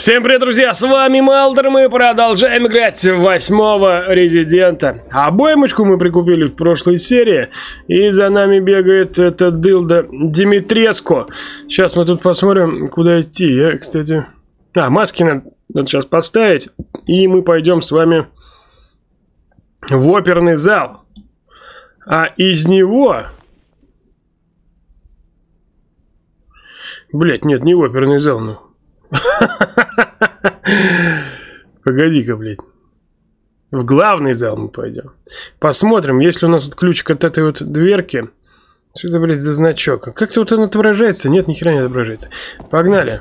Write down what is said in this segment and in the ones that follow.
Всем привет, друзья, с вами Малдер, мы продолжаем играть в 8-го Резидента. Обоймочку мы прикупили в прошлой серии, и за нами бегает этот дылда Димитреско. Сейчас мы тут посмотрим, куда идти. Я, кстати... маски надо сейчас поставить, и мы пойдем с вами в оперный зал. А из него... Блять, нет, не в оперный зал, ну. Погоди-ка, блядь. В главный зал мы пойдем. Посмотрим, есть ли у нас тут ключик от этой вот дверки. Что это, блядь, за значок? Как-то вот он отображается? Нет, ни хера не отображается. Погнали.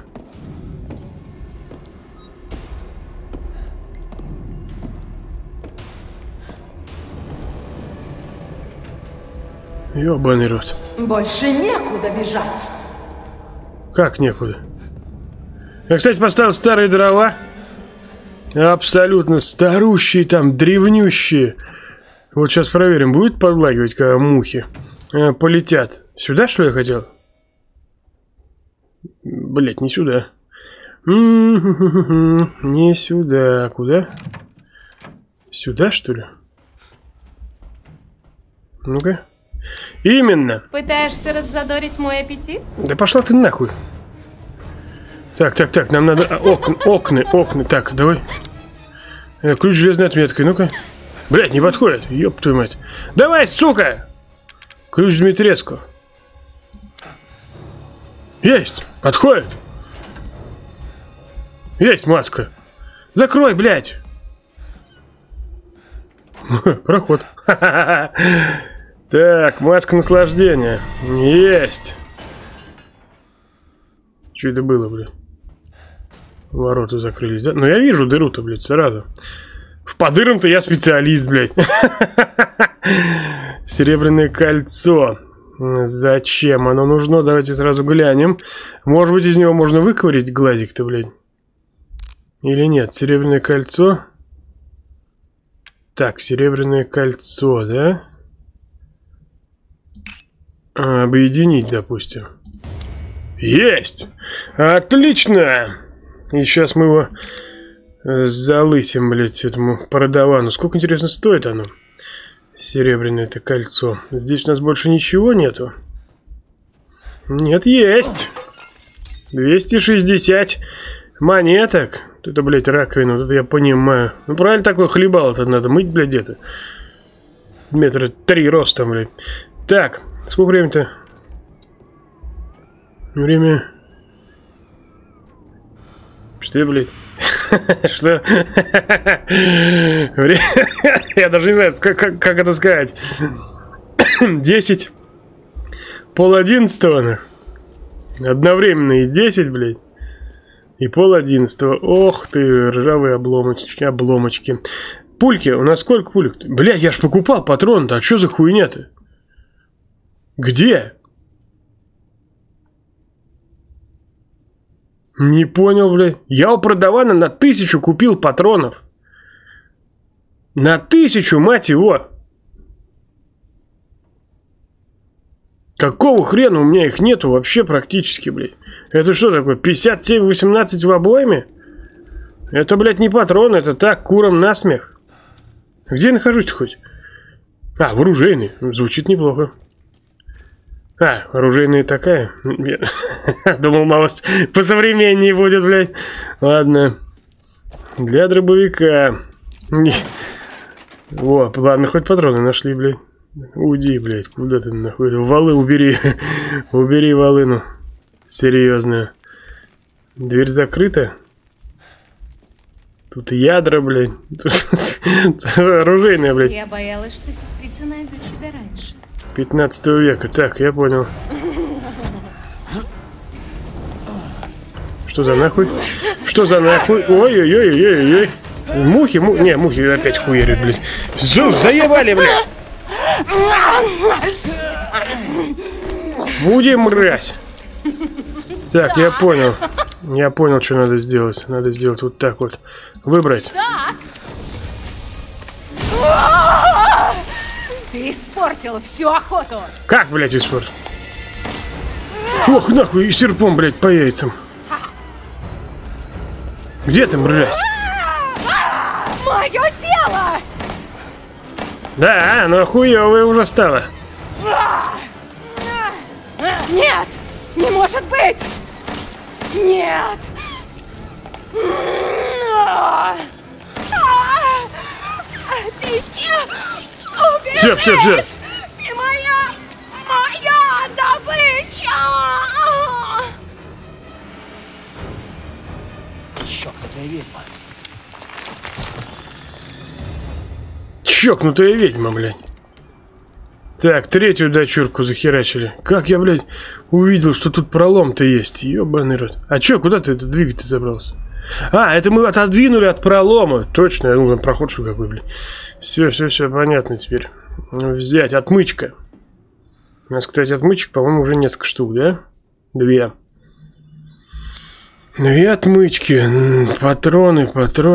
Ёбаный рот. Больше некуда бежать. Как некуда? Я, кстати, поставил старые дрова. Абсолютно старущие там, древнющие. Вот сейчас проверим, будет подлагивать, когда мухи полетят. Сюда, что ли, я хотел? Блять, не сюда. Не сюда. Куда? Сюда, что ли? Ну-ка. Именно. Пытаешься раззадорить мой аппетит? Да пошла ты нахуй. Так, нам надо окна. Так, давай. Ключ железной отметкой, ну-ка. Блять, не подходит. Ёб твою мать. Давай, сука! Ключ Дмитреско. Есть! Подходит! Есть маска. Закрой, блять! Проход. Так, маска наслаждения. Есть! Что это было, блядь? Ворота закрылись, да? Но я вижу дыру-то, блядь, сразу. По дырам-то я специалист, блядь. Серебряное кольцо. Зачем оно нужно? Давайте сразу глянем. Может быть, из него можно выковырить глазик-то, блядь? Или нет? Серебряное кольцо. Так, серебряное кольцо, да? Объединить, допустим. Есть! Отлично! И сейчас мы его залысим, блядь, этому продавану. Сколько, интересно, стоит оно? Серебряное это кольцо. Здесь у нас больше ничего нету. Нет, есть! 260 монеток. Это, блядь, раковина, вот это я понимаю. Ну, правильно такое хлебало-то надо мыть, блядь, где-то. Метра 3 ростом, блядь. Так, сколько времени-то? Время... Что, блядь? Что? Я даже не знаю, как это сказать. 10. 10:30. Одновременно и 10, блядь. И 10:30. Ох ты, ржавые обломочки. Пульки. У нас сколько пулек? Блядь, я ж покупал патрон-то. А что за хуйня-то? Где? Не понял, блядь. Я у продавана на 1000 купил патронов. На 1000, мать его. Какого хрена у меня их нету вообще практически, блядь? Это что такое? 57-18 в обойме? Это, блядь, не патрон, это так, курам насмех. Где я нахожусь-то хоть? В оружейной. Звучит неплохо. Оружейная такая. Думал, малость посовременнее будет, блядь. Ладно. Для дробовика. Во, ладно, хоть патроны нашли, блядь. Уйди, блядь, куда ты нахуй? Валы убери. Убери волыну. Серьезно. Дверь закрыта. Тут ядра, блядь. Оружейная, блядь. Я боялась, что сестрица найдет тебя раньше. 15 века. Так, я понял. Что за нахуй? Что за нахуй? Ой-ой-ой-ой-ой. Мухи, не, мухи опять хуярят, блядь. Заебали, блядь. Будем, мразь. Так, я понял. Я понял, что надо сделать. Надо сделать вот так вот. Выбрать. Ты испортила всю охоту. Как, блядь, испортил? Ох, нахуй, и серпом, блядь, по яйцам. Где ты, мразь? Мое тело! Да, оно хуёвое уже стало. Нет! Не может быть! Нет! Беги! Убежишь! Все. Ты моя добыча! Чёртовая ведьма. Чокнутая ведьма, блядь. Так, третью дочурку захерачили. Как я, блядь, увидел, что тут пролом-то есть. Ёбаный рот. А чё, куда ты это двигать-то забрался? А, это мы отодвинули от пролома. Точно, я думал, проход что какой, блядь. Все, понятно теперь. Взять, отмычка. У нас, кстати, отмычек, по-моему, уже несколько штук, да? Две отмычки. Патроны.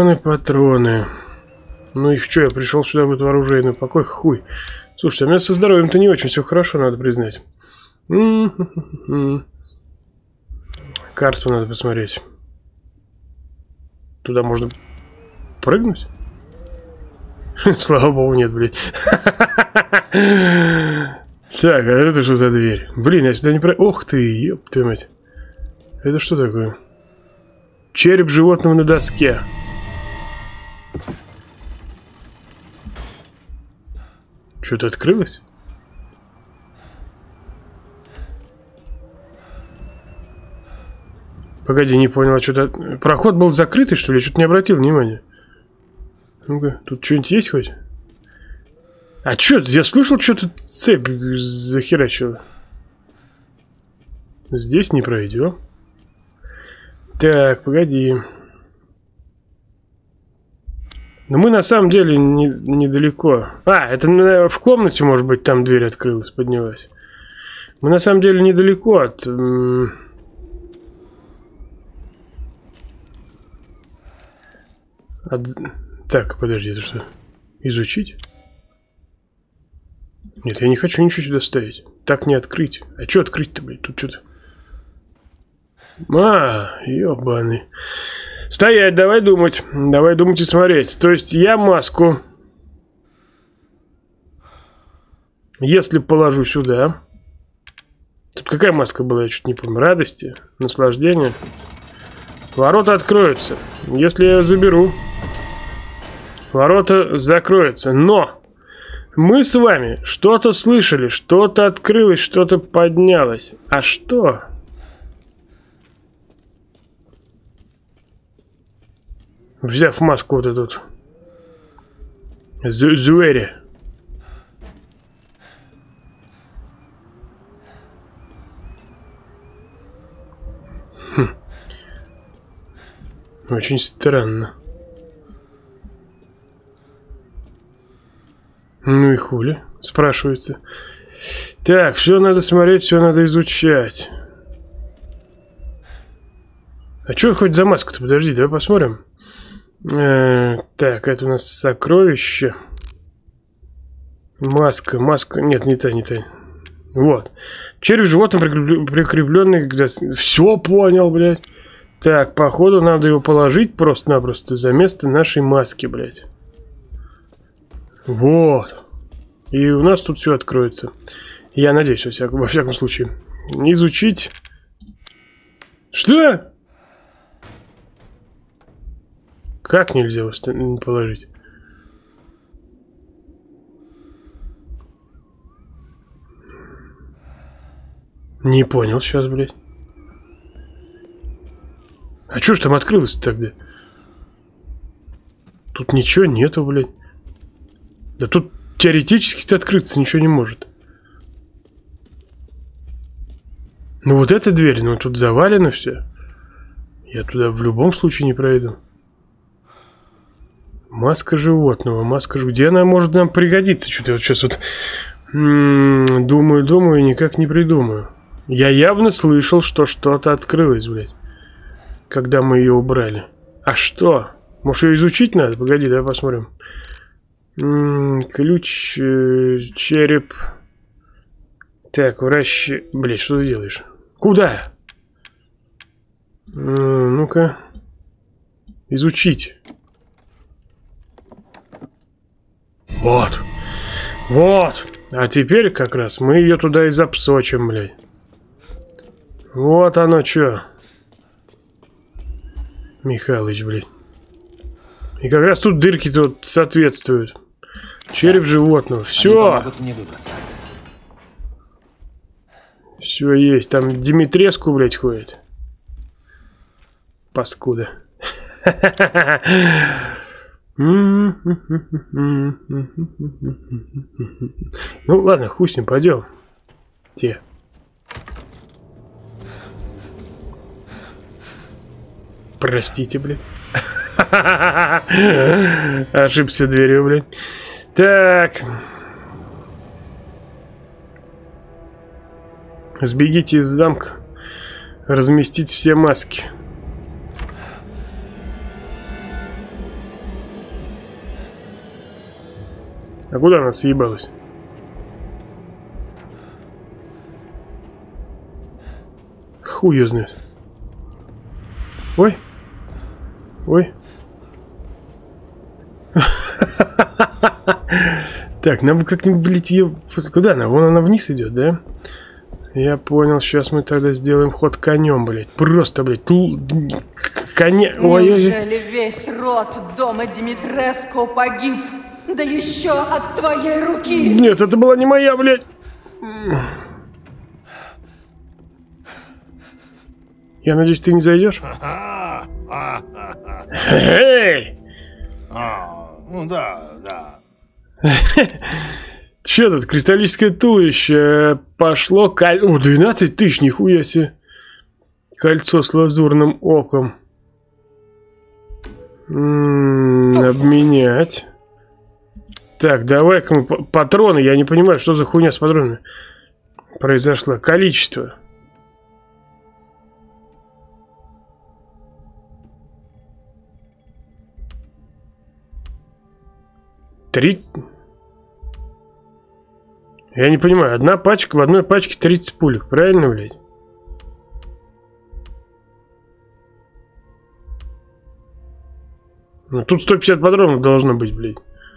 Ну их что, я пришел сюда в эту оружейную покой, хуй. Слушай, у меня со здоровьем-то не очень все хорошо, надо признать. Карту надо посмотреть. Туда можно прыгнуть? Слава богу, нет, блядь. Так, а это что за дверь? Блин, я сюда не про... Ох ты, ёб твою мать. Это что такое? Череп животного на доске. Что-то открылось? Погоди, не понял, а что-то... Проход был закрытый, что ли? Я что-то не обратил внимания. Ну-ка, тут что-нибудь есть хоть? А что? Я слышал, что-то цепь захерачила. Здесь не пройдем. Так, погоди. Но мы на самом деле недалеко. А, это в комнате, может быть, там дверь открылась, поднялась. Мы на самом деле недалеко от... Так, подожди, это что? Изучить? Нет, я не хочу ничего сюда ставить. Так не открыть. А что открыть-то, блядь? Тут что-то... Ёбаный. Стоять, давай думать. Давай думать и смотреть. То есть я маску, если положу сюда... Тут какая маска была, я чуть не помню. Радости, наслаждения. Ворота откроются. Если я ее заберу, ворота закроются. Но мы с вами что-то слышали, что-то открылось, что-то поднялось. А что? Взяв маску вот эту вот. Зуэри. Очень странно. Ну и хули, спрашивается. Так, все надо смотреть, все надо изучать. А что хоть за маска-то? Подожди, давай посмотрим. Так, это у нас сокровище. Маска. Нет, не та. Вот. Череп животного прикрепленный к доске. Все понял, блядь. Так, походу надо его положить просто-напросто за место нашей маски, блядь. Вот. И у нас тут все откроется. Я надеюсь, во всяком случае. Изучить. Что? Как нельзя положить? Не понял сейчас, блядь. А что ж там открылось тогда? Тут ничего нету, блядь. Да тут теоретически-то открыться ничего не может. Ну вот эта дверь, ну тут завалено все. Я туда в любом случае не пройду. Маска животного, где она может нам пригодиться? Что-то я вот сейчас вот думаю, никак не придумаю. Я явно слышал, что что-то открылось, блядь, когда мы ее убрали. А что? Может, ее изучить надо? Погоди, давай посмотрим. Ключ, череп. Так, Блядь, что ты делаешь? Куда? Ну-ка. изучить. Вот. Вот. А теперь как раз мы ее туда и запсочим, блядь. Вот оно что. Михалыч, блядь. И как раз тут дырки тут соответствуют. Череп животного. Все. Все есть. Там Димитреску, блядь, ходит. Паскуда. Ну ладно, хуй с ним, пойдем. Те. Простите, блядь. Ошибся дверью, блядь. Так. Сбегите из замка. Разместить все маски. А куда она съебалась? Хуй её знает. Ой. Ой. Так, нам бы как-нибудь, блядь, ее... Куда она? Вон она вниз идет, да? Я понял, сейчас мы тогда сделаем ход конем, блядь. Просто, блядь, коня... Неужели весь род дома Димитреску погиб? Да еще от твоей руки! Нет, это была не моя, блядь. Я надеюсь, ты не зайдешь? Эй! Ну да. Че тут? Кристаллическое туловище пошло. О, 12 тысяч, нихуя себе. Кольцо с лазурным оком. Обменять. Так, давай-ка мы патроны. Я не понимаю, что за хуйня с патронами произошла. Количество. Я не понимаю, одна пачка, в одной пачке 30 пулек, правильно, блядь? Ну, тут 150 патронов должно быть, блядь.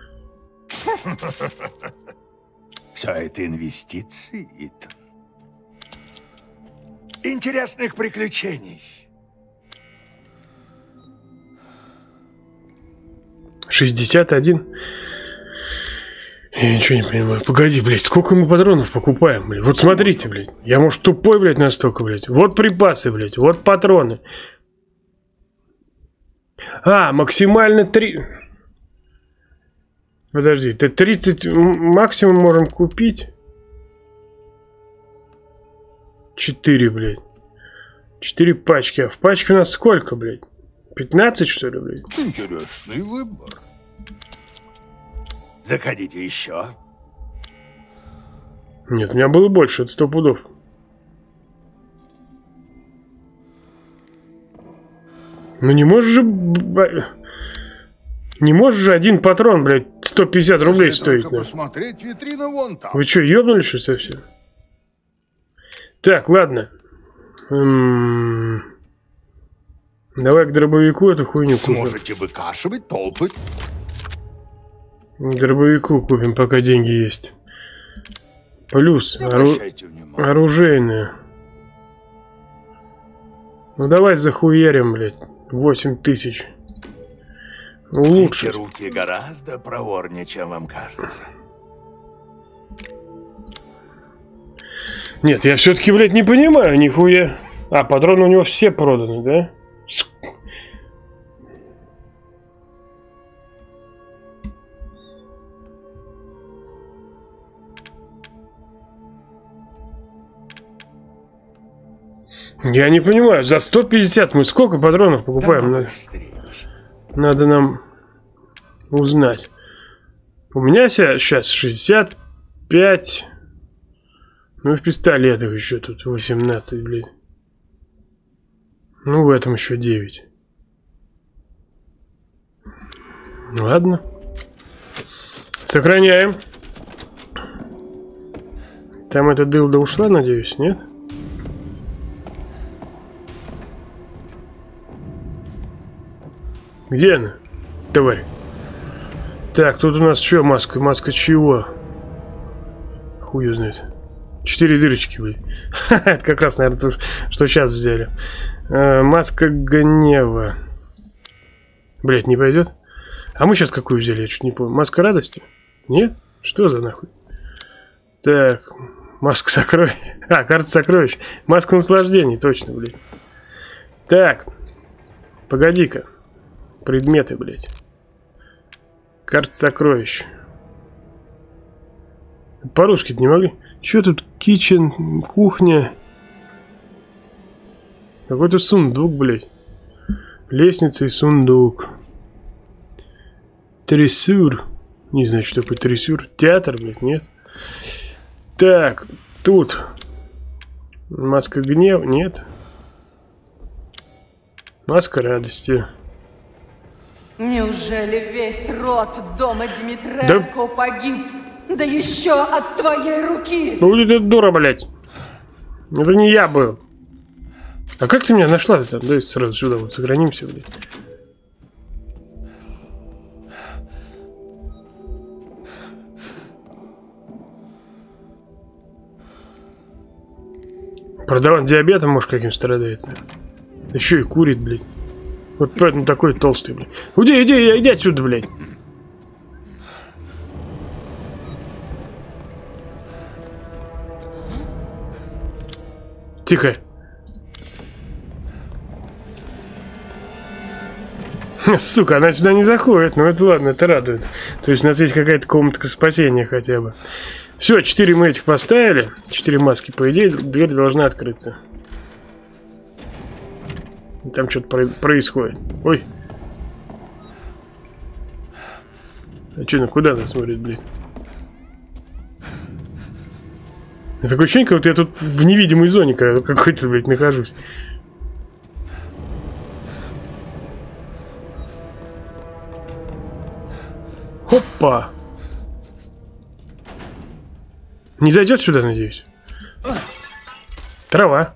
Все это инвестиции, Итан. Интересных приключений. 61. Я ничего не понимаю. Погоди, блядь, сколько мы патронов покупаем, блядь? Вот смотрите, блядь. Я, может, тупой, блядь, настолько, блядь. Вот припасы, блядь. Вот патроны. А, максимально 3... Подожди, это 30 максимум можем купить? 4, блядь. 4 пачки. А в пачке у нас сколько, блядь? 15, что ли, блядь? Интересный выбор. Заходите еще. Нет, у меня было больше, это 100 пудов. Ну не можешь же... Не можешь же один патрон, блядь, 150 рублей стоить. Посмотреть, витрина вон там. Вы что, ёбнули, что совсем? Так, ладно. Давай к дробовику эту хуйню купим. Сможете выкашивать толпы. К дробовику купим, пока деньги есть. Плюс оружейную. Ну давай захуярим, блядь. 8000. Лучше. Эти руки гораздо проворнее, чем вам кажется. Нет, я все-таки, блядь, не понимаю, нихуя. А, патроны у него все проданы, да? Я не понимаю, за 150 мы сколько патронов покупаем? Надо нам узнать. У меня сейчас 65. Ну и в пистолетах еще тут 18, блин. Ну в этом еще 9. Ладно. Сохраняем. Там эта дылда ушла, надеюсь, нет? Где она, тварь? Так, тут у нас что, маска? Маска чего? Хуй знает. 4 дырочки, блядь. Это как раз, наверное, то, что сейчас взяли. Маска гнева. Блядь, не пойдет? А мы сейчас какую взяли? Я чуть не помню. Маска радости? Нет? Что за нахуй? Так, маска сокровищ. А, карта сокровищ. Маска наслаждений, точно, блядь. Так, погоди-ка. Предметы, блядь. Карта сокровищ. По-русски-то не могли? Что тут? Кичен, кухня. Какой-то сундук, блядь. Лестница и сундук. Трессур. Не знаю, что такое трессур. Театр, блядь, нет? Так, тут. Маска гнева, нет? Маска радости. Неужели весь род дома Димитреску погиб? Да еще от твоей руки! Ну, это дура, блядь. Это не я был. А как ты меня нашла-то? Давай сразу сюда вот сохранимся, блядь. Продаван диабетом, может, каким страдает. Еще и курит, блядь. Вот поэтому такой толстый, блядь. Иди отсюда, блядь. Тихо. Сука, она сюда не заходит. Ну это ладно, это радует. То есть у нас есть какая-то комнатка спасения хотя бы. Все, 4 мы этих поставили. 4 маски, по идее, дверь должна открыться. Там что-то происходит. Ой. А что, ну куда она смотрит, блин? Такое ощущение, как вот я тут в невидимой зоне какой-то, блядь, нахожусь. Опа! Не зайдет сюда, надеюсь? Трава.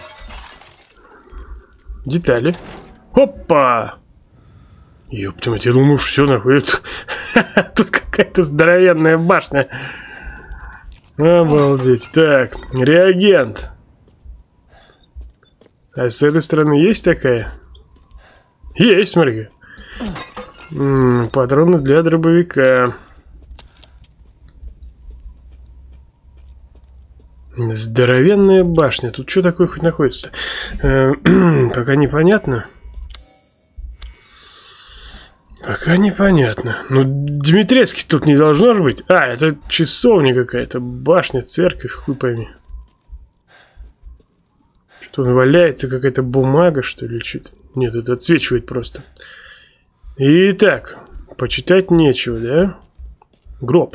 Детали. Опа! Ёптам, я думаю, все нахуй. Тут какая-то здоровенная башня. Обалдеть. Так, реагент. А с этой стороны есть такая? Есть, смотри. Патроны для дробовика. Здоровенная башня. Тут что такое хоть находится-то? Пока непонятно. Пока непонятно. Ну, Димитресский тут не должно же быть. А, это часовня какая-то. Башня, церковь, хуй пойми. Что он валяется, какая-то бумага, что ли? Что-то? Нет, это отсвечивает просто. Итак, почитать нечего, да? Гроб.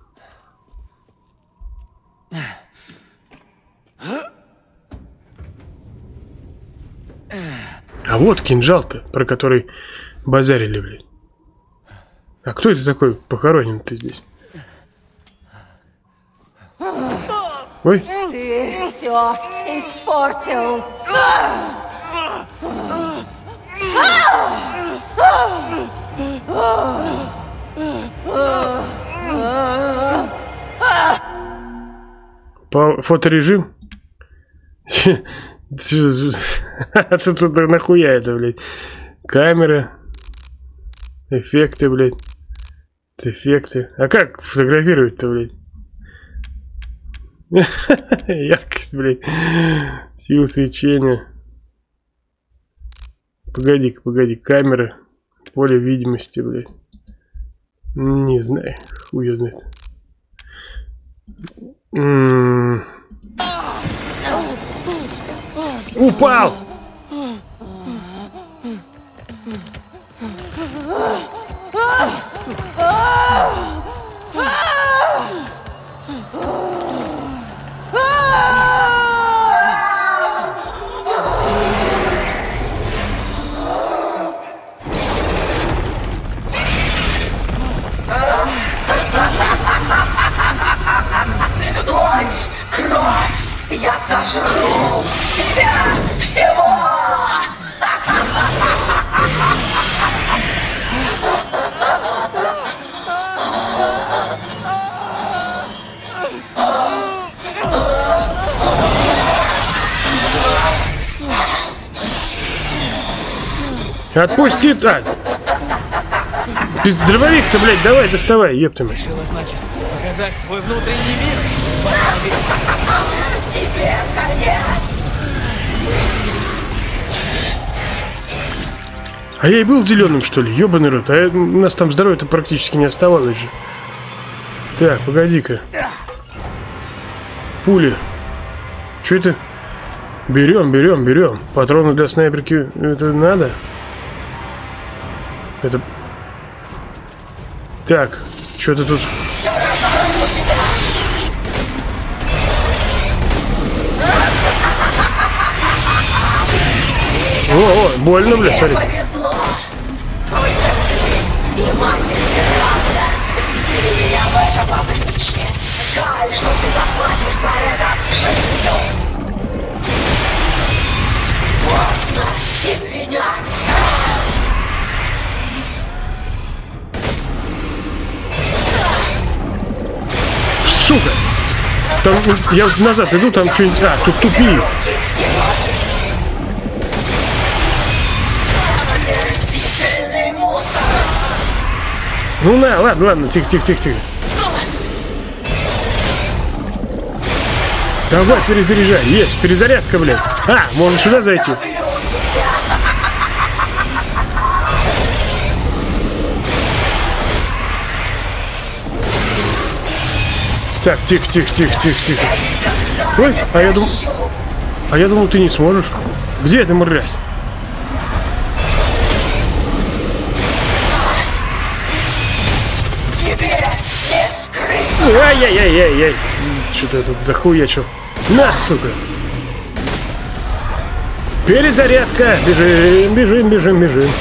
А вот кинжал-то, про который базарили, блядь. А кто это такой похоронен-то здесь? Ой. Ты все испортил. По фоторежим? Тут нахуя это, блядь? Камера. Эффекты, блядь. Эффекты. А как фотографировать-то, блядь? Яркость, блядь. Сила свечения. Погоди-ка, погоди. Камера. Поле видимости, блядь. Не знаю. Хуй её знает. Упал! Плоть, кровь, я сожру тебя всего! Отпусти, так. Дробовик-то, блядь, давай, доставай, ёпта мать. Решила, значит, показать свой внутренний мир. Тебе конец! А я и был зеленым, что ли? Ёбаный рот. А у нас там здоровья-то практически не оставалось же. Так, погоди-ка. Пули. Что это? Берем. Патроны для снайперки. Это надо? Это... Так, что-то тут... О, больно, блядь, смотри. Повезло! Только ты и матери Миранда видели меня в этом обличье. Жаль, что ты заплатишь за это жизнью. Поздно извиняться. Сука! Там, я назад иду, там что-нибудь... А, тут тупик. Омерзительный мусор. Ну на, ладно, тихо. Давай, перезаряжай. Есть, перезарядка, блядь. А, можно сюда зайти. Так, тихо. Ой, а я думал, ты не сможешь. Где эта мразь? Ай-яй-яй-яй-яй. Что-то я тут захуячил. На, сука. Перезарядка. Бежим.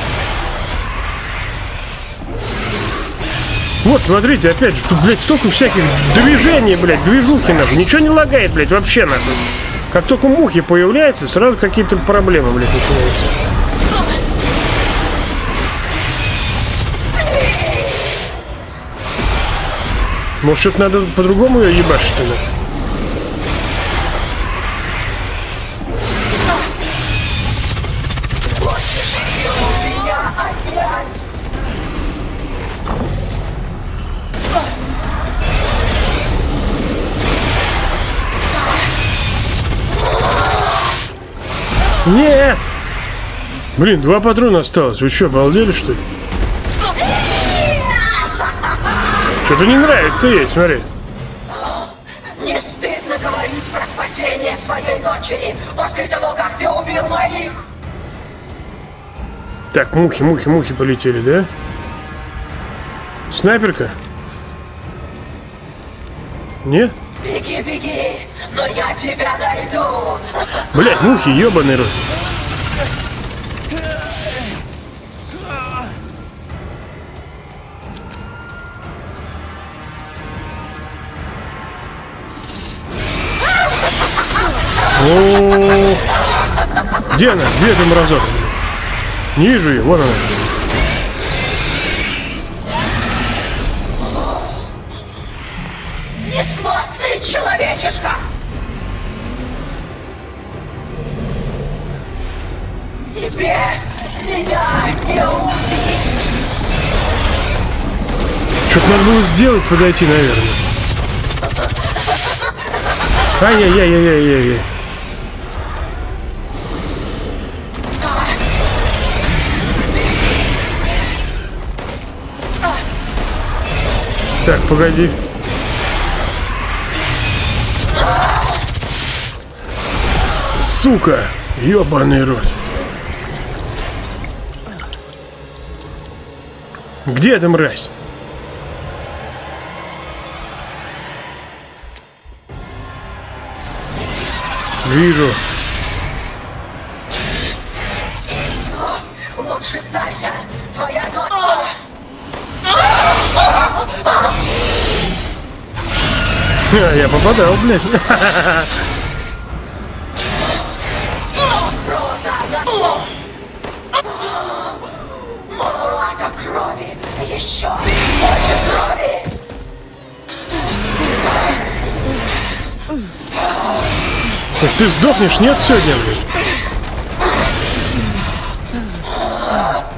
Вот, смотрите, опять же, тут, блядь, столько всяких движений, блядь, движухи, нахуй. Ничего не лагает, блядь, вообще, нахуй. Как только мухи появляются, сразу какие-то проблемы, блядь, начинаются. Может, что-то надо по-другому ее ебашить-то, да? Нет! Блин, 2 патрона осталось. Вы что, обалдели, что ли? Что-то не нравится ей, смотри. Не стыдно говорить про спасение своей дочери после того, как ты убил моих? Так, мухи полетели, да? Снайперка? Нет? Беги, но я тебя найду. Блять, мухи, ебаный рот. О-о-о. Где она? Где эта мразота? Не вижу ее, вон она. Несносный человечишка! Тебе меня не убить! Что-то надо было сделать, подойти, наверное. Ай-яй-яй-яй-яй-яй. Так, погоди. Сука! Ёбаный рот. Где эта мразь? Вижу. Лучше сдайся! Твоя дочь... А, я попадал, блядь. Роза! Много крови! Еще больше крови! Ты сдохнешь, нет, сегодня, блядь?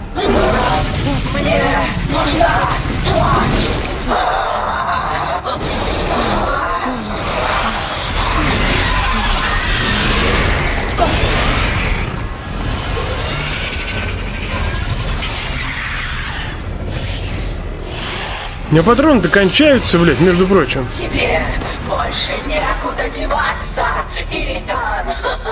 У меня патроны-то кончаются, блядь, между прочим. Тебе больше некуда деваться, Итан.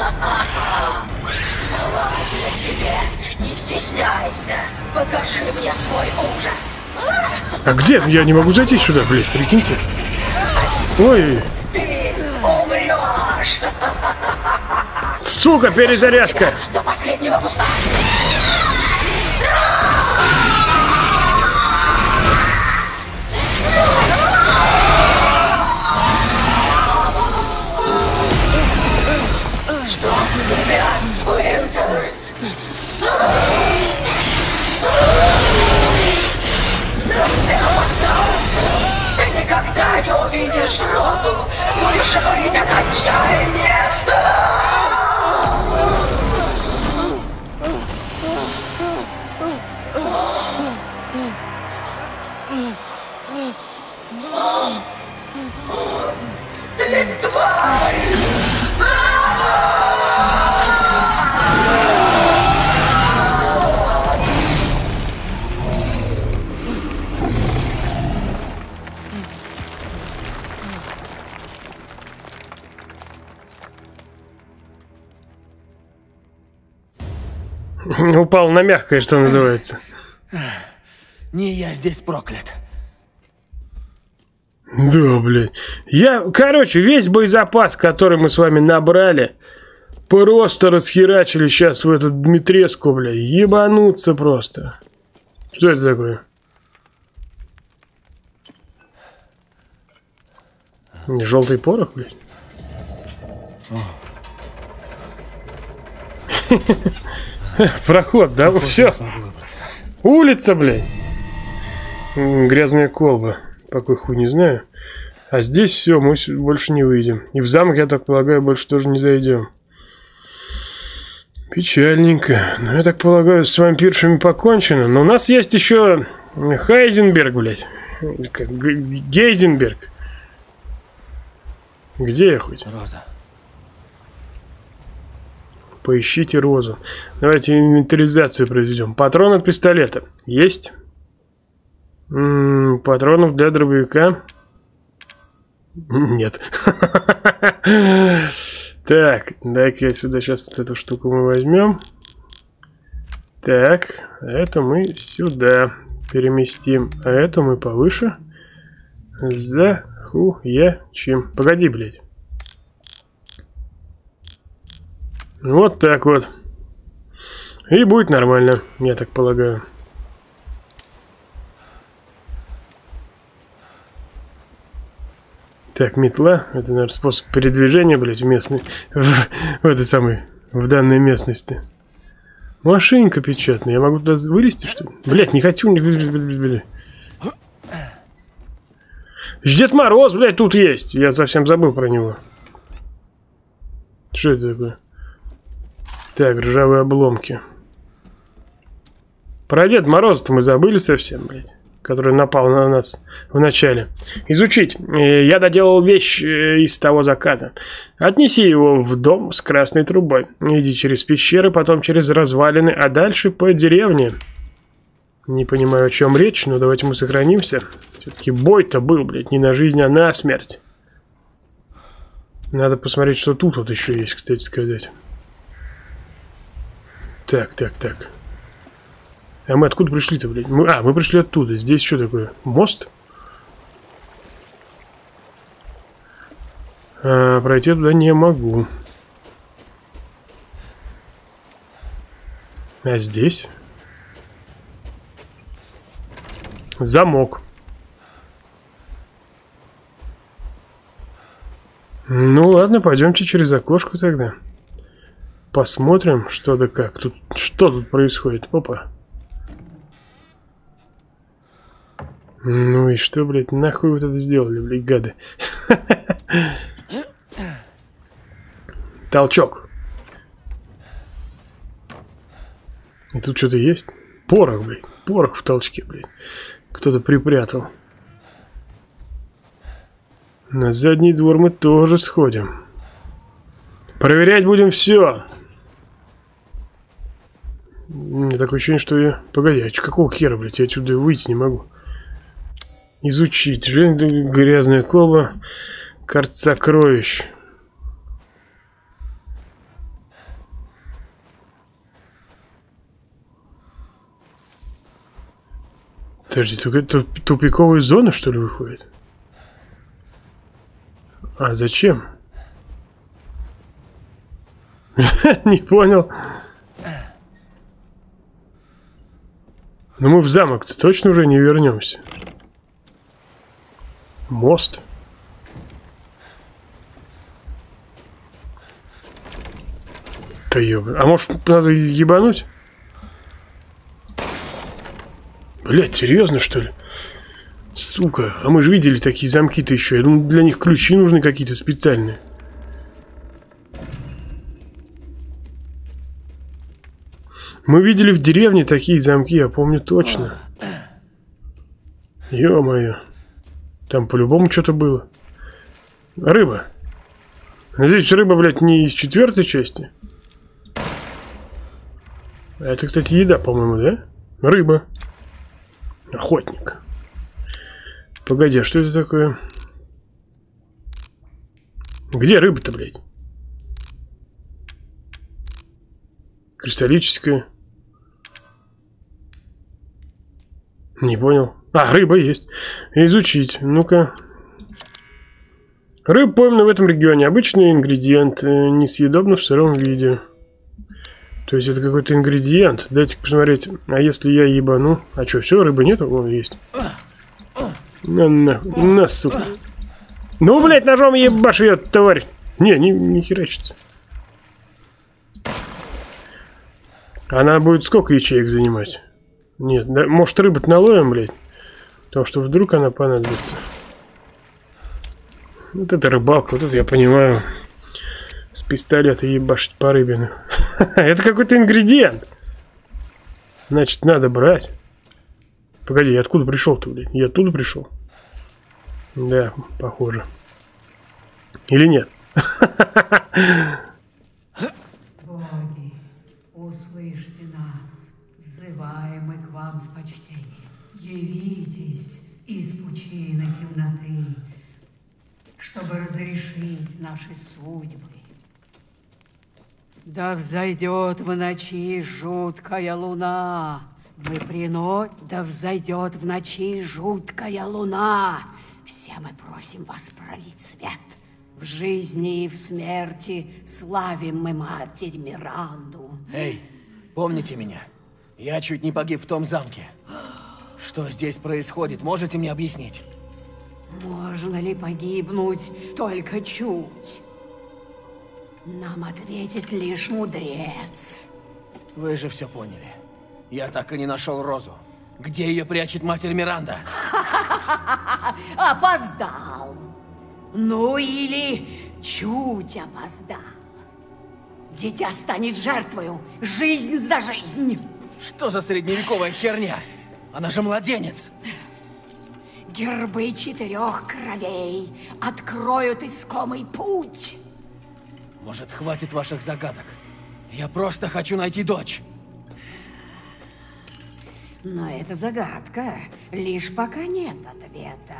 Ладно тебе, не стесняйся. Покажи мне свой ужас. А где? Я не могу зайти сюда, блядь, прикиньте. Ой. Ты умрешь. Сука, перезарядка. До последнего куста. Что тебя, Уинтерс? Ты опоздал! Ты никогда не увидишь Розу! Будешь говорить от отчаяния! Ты тварь! Упал на мягкое, что называется. Не я здесь проклят. Да, блядь. Короче, весь боезапас, который мы с вами набрали, просто расхерачили сейчас в эту Дмитреску, блядь. Ебануться просто. Что это такое? Желтый порох, блядь. Проход, да? Все. Улица, блядь. Грязная колба. По какой хуй, не знаю. А здесь все, мы больше не выйдем. И в замок, я так полагаю, больше тоже не зайдем. Печальненько. Но я так полагаю, с вампиршами покончено. Но у нас есть еще Хайзенберг, блядь. Гейзенберг. Где я хоть? Роза. Поищите Розу. Давайте инвентаризацию проведем. Патрон от пистолета. Есть? Патронов для дробовика? Нет. Так, дай-ка я сюда сейчас вот эту штуку мы возьмем. Так, это мы сюда переместим. А это мы повыше. Захуячим. Погоди, блядь. Вот так вот. И будет нормально, я так полагаю. Так, метла. Это, наверное, способ передвижения, блядь, в данной местности. Машинка печатная. Я могу туда вылезти, что ли? Блядь, не хочу. Дед Мороз, блядь, тут есть. Я совсем забыл про него. Что это такое? Так, ржавые обломки. Про Деда Мороза-то мы забыли совсем, блядь. Который напал на нас в начале. Изучить. Я доделал вещь из того заказа. Отнеси его в дом с красной трубой. Иди через пещеры, потом через развалины, а дальше по деревне. Не понимаю, о чем речь, но давайте мы сохранимся. Все-таки бой-то был, блядь, не на жизнь, а на смерть. Надо посмотреть, что тут вот еще есть, кстати сказать. Так. А мы откуда пришли-то, блядь? Мы пришли оттуда. Здесь что такое? Мост? Пройти туда не могу. А здесь? Замок. Ну ладно, пойдемте через окошко тогда. Посмотрим, что да как. Что тут происходит? Опа. Ну и что, блядь, нахуй вы это сделали, блядь, гады? Толчок. И тут что-то есть? Порох, блядь. Порох в толчке, блядь. Кто-то припрятал. На задний двор мы тоже сходим. Проверять будем все. У меня такое ощущение, что я... Погоди, а какого хера, блядь, я отсюда выйти не могу. Изучить. Грязная колба. Карта сокровищ. Подожди, только это тупиковая зона, что ли, выходит? А зачем? Не понял. Но мы в замок-то точно уже не вернемся. Мост. Да ёбаный. А может надо ебануть? Блять, серьезно, что ли? Сука, а мы же видели такие замки-то еще. Я думаю, для них ключи нужны какие-то специальные. Мы видели в деревне такие замки, я помню точно. Ё-моё. Там по-любому что-то было. Рыба. Надеюсь, рыба, блядь, не из 4-й части. Это, кстати, еда, по-моему, да? Рыба. Охотник. Погоди, а что это такое? Где рыба-то, блядь? Кристаллическая. Не понял. А, рыба есть. Изучить. Ну-ка. Рыба поймана в этом регионе. Обычный ингредиент. Несъедобно в сыром виде. То есть это какой-то ингредиент. Дайте посмотреть. А если я ебану? А что, все, рыбы нету? Вон есть. На, сука. Ну, блядь, ножом ебашь ее, тварь. Не херачится. Она будет сколько ячеек занимать? Нет, да, может рыбу-то наловим, блядь? Потому что вдруг она понадобится. Вот это рыбалка, вот это я понимаю. С пистолета ебашить по рыбину. Это какой-то ингредиент. Значит, надо брать. Погоди, я откуда пришел-то, блядь? Я оттуда пришел? Да, похоже. Или нет? Боги, услышьте нас, взываем мы к вам с почтением. Явитесь из пучины темноты, чтобы разрешить наши судьбы. Да взойдет в ночи жуткая луна. Да взойдет в ночи жуткая луна. Все мы просим вас пролить свет. В жизни и в смерти славим мы Матерь Миранду. Эй, помните меня? Я чуть не погиб в том замке. Что здесь происходит, можете мне объяснить? Можно ли погибнуть только чуть? Нам ответит лишь мудрец. Вы же все поняли. Я так и не нашел Розу. Где ее прячет Матерь Миранда? Опоздал. Ну или чуть опоздал. Дитя станет жертвою. Жизнь за жизнь. Что за средневековая херня? Она же младенец. Гербы 4 кровей откроют искомый путь. Может, хватит ваших загадок? Я просто хочу найти дочь. Но это загадка. Лишь пока нет ответа.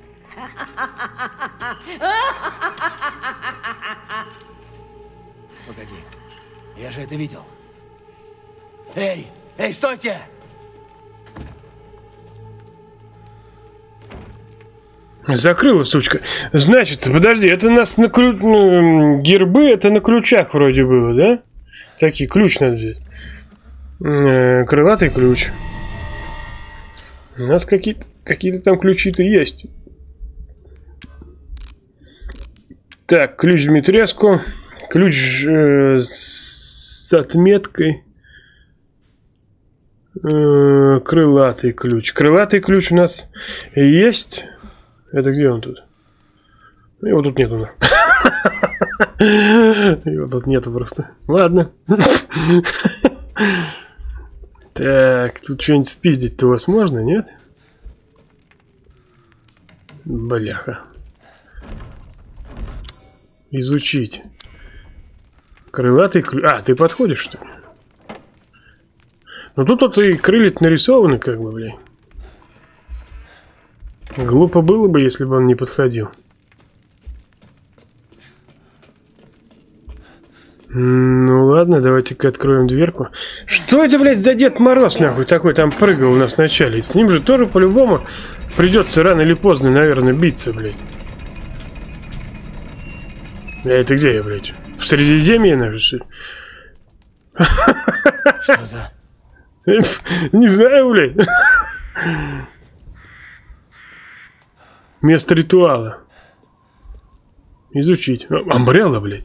Погоди. Я же это видел. Эй! Эй, стойте! Закрыла, сучка. Значит, подожди, это у нас на гербы, это на ключах вроде было, да? Такие, ключ надо взять. Крылатый ключ. У нас какие-то там ключи-то есть. Так, ключ Димитреску. Ключ с отметкой. Крылатый ключ. Крылатый ключ у нас есть. Это где он тут? Его тут нету. Его тут нету просто. Ладно. Так, тут что-нибудь спиздить-то у вас можно, нет? Бляха. Изучить. Крылатый ключ. А, ты подходишь, что ли? Ну тут вот и крылья нарисованы, как бы, блядь. Глупо было бы, если бы он не подходил. Ну ладно, давайте-ка откроем дверку. Что это, блядь, за Дед Мороз, нахуй, такой там прыгал у нас вначале? И с ним же тоже по-любому придется рано или поздно, наверное, биться, блядь. А это где я, блядь? В Средиземье, наверное, что ли? Что за... Не знаю, блядь. Место ритуала. Изучить. Амбрелла, блядь.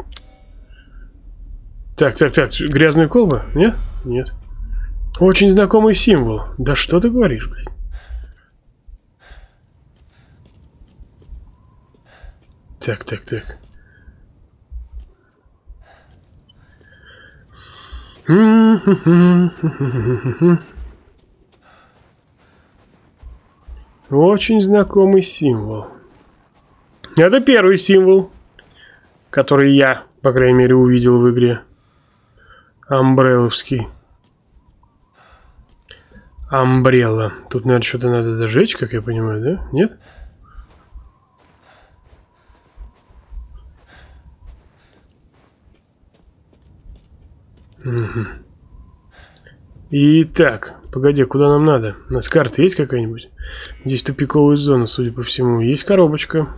Так, грязная колба? Нет? Нет. Очень знакомый символ. Да что ты говоришь, блядь? Так. Очень знакомый символ. Это первый символ, который я, по крайней мере, увидел в игре. Амбрелловский. Амбрелла. Тут, наверное, что-то надо зажечь, как я понимаю, да? Нет? Угу. Итак, погоди, куда нам надо? У нас карта есть какая-нибудь? Здесь тупиковая зона, судя по всему. Есть коробочка.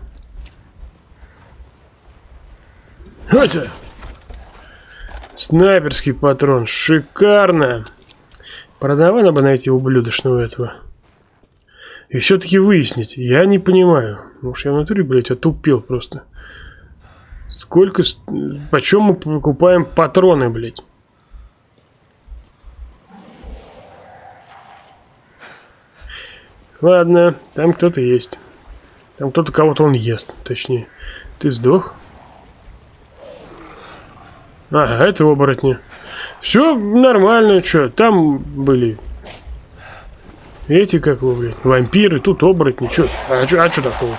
Хотя! Снайперский патрон. Шикарно! Правда, надо бы найти ублюдочного этого. И все-таки выяснить. Я не понимаю. Может, я в натуре, блядь, отупел просто. Сколько... Почем мы покупаем патроны, блядь? Ладно, там кто-то есть. Там кто-то кого-то он ест, точнее. Ты сдох? Ага, это оборотни. Все нормально, что? Там были эти, как вы, блядь, вампиры, тут оборотни, что? А что такого?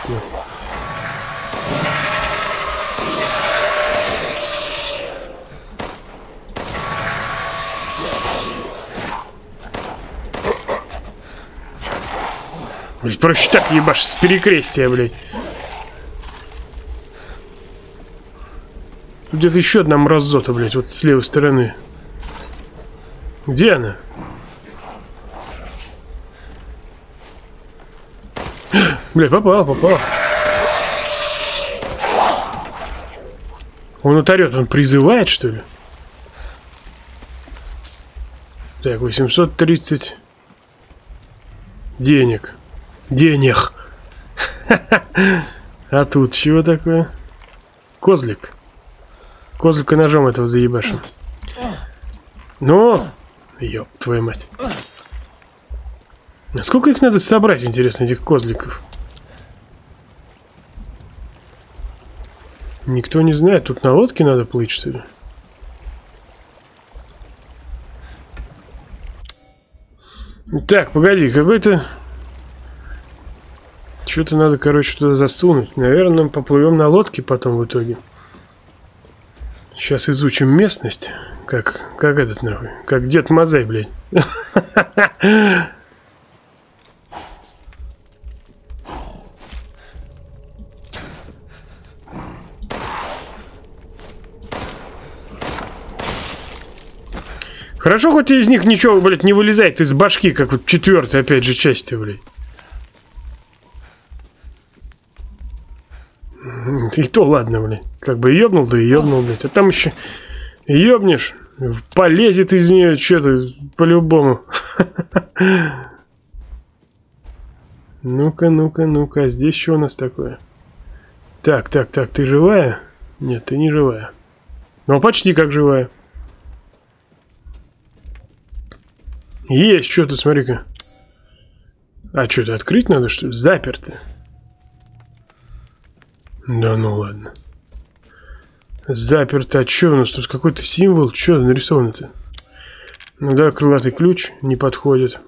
Блядь, проще так ебашь с перекрестия, блядь. Тут где-то еще одна мразота, блядь, вот с левой стороны. Где она? Блядь, попал. Он уторет, он призывает, что ли? Так, 830 денег. А тут чего такое? Козлик. Козлика ножом этого заебашим. Ну, ёб твою мать. А сколько их надо собрать, интересно, этих козликов? Никто не знает. Тут на лодке надо плыть, что ли? Так, погоди, какой-то... Что-то надо, короче, туда засунуть. Наверное, мы поплывем на лодке потом в итоге. Сейчас изучим местность. Как этот нахуй? Как Дед Мазай, блядь. Хорошо, хоть из них ничего, блядь, не вылезает из башки, как вот 4-й, опять же, части, блядь. И то ладно, блядь. Как бы ёбнул, да и ёбнул, блядь. А там еще ёбнешь, полезет из нее что-то по-любому. Ну-ка. Здесь что у нас такое? Так, ты живая? Нет, ты не живая. Но почти как живая. Есть что-то, смотри-ка. А что-то открыть надо, что ли? Заперто. Да ну ладно. Заперто. А что у нас тут? Какой-то символ? Что нарисовано-то? Ну да, крылатый ключ не подходит.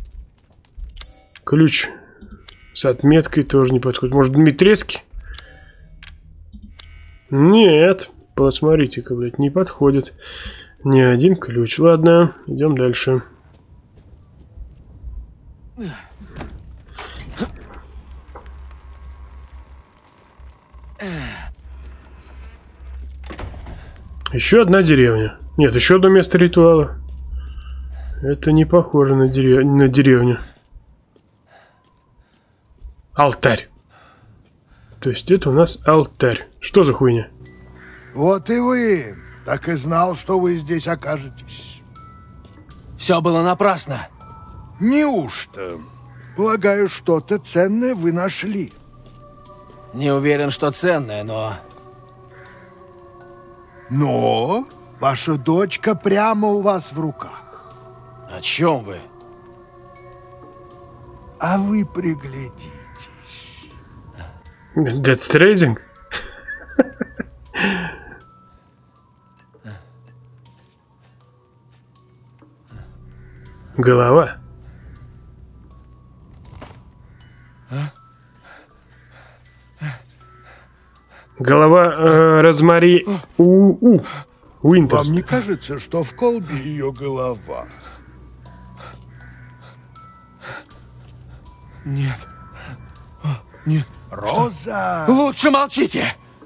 Ключ с отметкой тоже не подходит. Может, Дмитревский? Нет. Посмотрите-ка, блядь, не подходит. Ни один ключ. Ладно, идем дальше. Еще одна деревня. Нет, еще одно место ритуала. Это не похоже на деревню. Алтарь. То есть это у нас алтарь. Что за хуйня? Вот и вы. Так и знал, что вы здесь окажетесь. Все было напрасно. Неужто? Полагаю, что-то ценное вы нашли. Не уверен, что ценное, но... Но ваша дочка прямо у вас в руках. О чем вы? А вы приглядитесь. Death Stranding? Голова. Голова Розмари Уинтерс. Вам не кажется, что в колбе ее голова? Нет. Нет. Роза! Лучше молчите!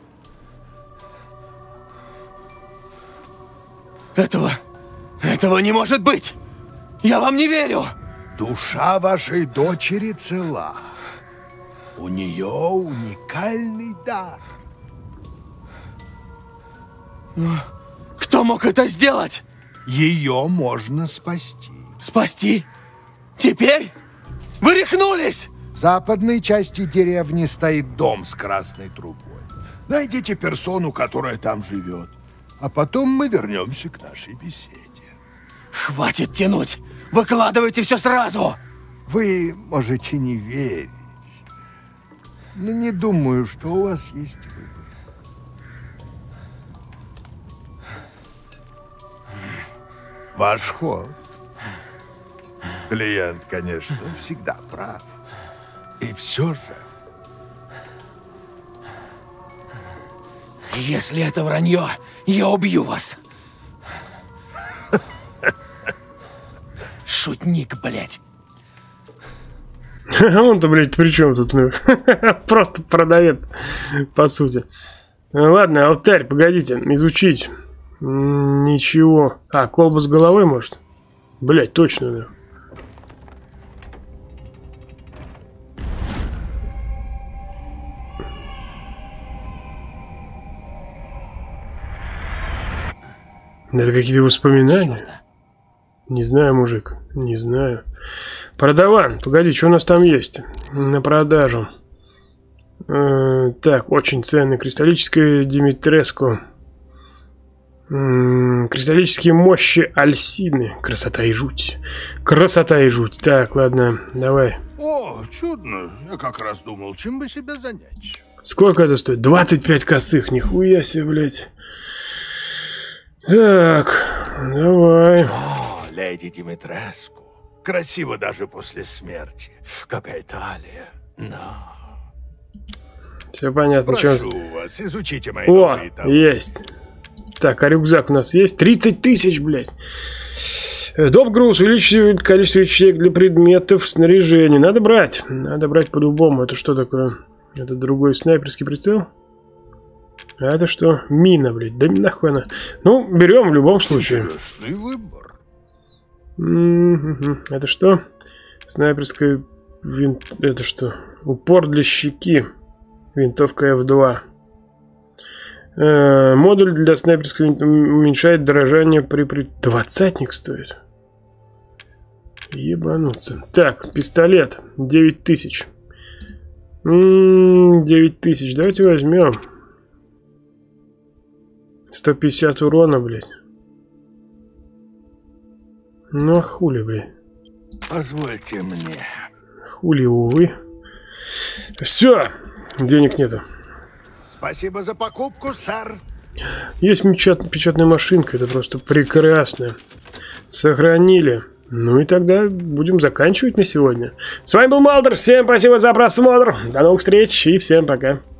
Этого не может быть! Я вам не верю! Душа вашей дочери цела. У нее уникальный дар. Кто мог это сделать? Ее можно спасти. Спасти? Теперь? Вы рехнулись! В западной части деревни стоит дом с красной трубой. Найдите персону, которая там живет. А потом мы вернемся к нашей беседе. Хватит тянуть! Выкладывайте все сразу! Вы можете не верить, но не думаю, что у вас есть выбор. Ваш ход. Клиент, конечно, всегда прав. И все же... Если это вранье, я убью вас. Шутник, блядь. Он-то, блядь, при чем тут? Просто продавец, по сути. Ладно, алтарь, погодите, изучить. Ничего. А, колба с головой, может? Блядь, точно, да. Это какие-то воспоминания. Чёрта. Не знаю, мужик, не знаю. Продаван, погоди, что у нас там есть? На продажу. Так, очень ценный. Кристаллическое Димитреску. Кристаллические мощи Альсины. Красота и жуть. Красота и жуть. Так, ладно, давай. О, чудно. Я как раз думал, чем бы себя занять. Сколько это стоит? 25 косых. Нихуя себе, блядь. Так, давай. О, леди Димитреску. Красиво даже после смерти. Какая талия. Но... Все понятно. Прошу вас, изучите мои О, новые товары. есть. Так, а рюкзак у нас есть? 30 тысяч, блядь. Доп-груз увеличивает количество ячеек для предметов снаряжения. Надо брать. Надо брать по-любому. Это что такое? Это другой снайперский прицел? А это что? Мина, блядь. Да нахуй она. Ну, берем в любом случае. Интересный выбор. Это что? Снайперская Это что? Упор для щеки. Винтовка F2. Модуль для снайперского уменьшает дорожание при... 20-ник стоит. Ебануться. Так, пистолет. 9000. 9000. Давайте возьмем. 150 урона, блядь. Ну, а хули, блядь. Позвольте мне. Хули, увы. Все. Денег нету. Спасибо за покупку, сэр. Есть печатная машинка. Это просто прекрасно. Сохранили. Ну и тогда будем заканчивать на сегодня. С вами был Малдер. Всем спасибо за просмотр. До новых встреч и всем пока.